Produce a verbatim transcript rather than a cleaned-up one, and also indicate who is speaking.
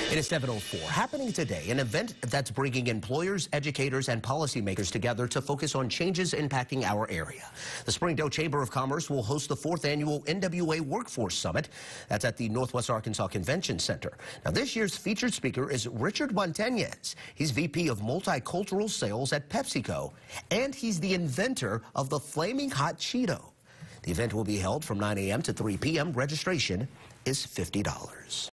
Speaker 1: It is seven oh four. Happening today, an event that's bringing employers, educators, and policymakers together to focus on changes impacting our area. The Springdale Chamber of Commerce will host the fourth annual N W A Workforce Summit. That's at the Northwest Arkansas Convention Center. Now, this year's featured speaker is Richard Montañez. He's V P of Multicultural Sales at PepsiCo, and he's the inventor of the Flaming Hot Cheeto. The event will be held from nine a m to three p m Registration is fifty dollars.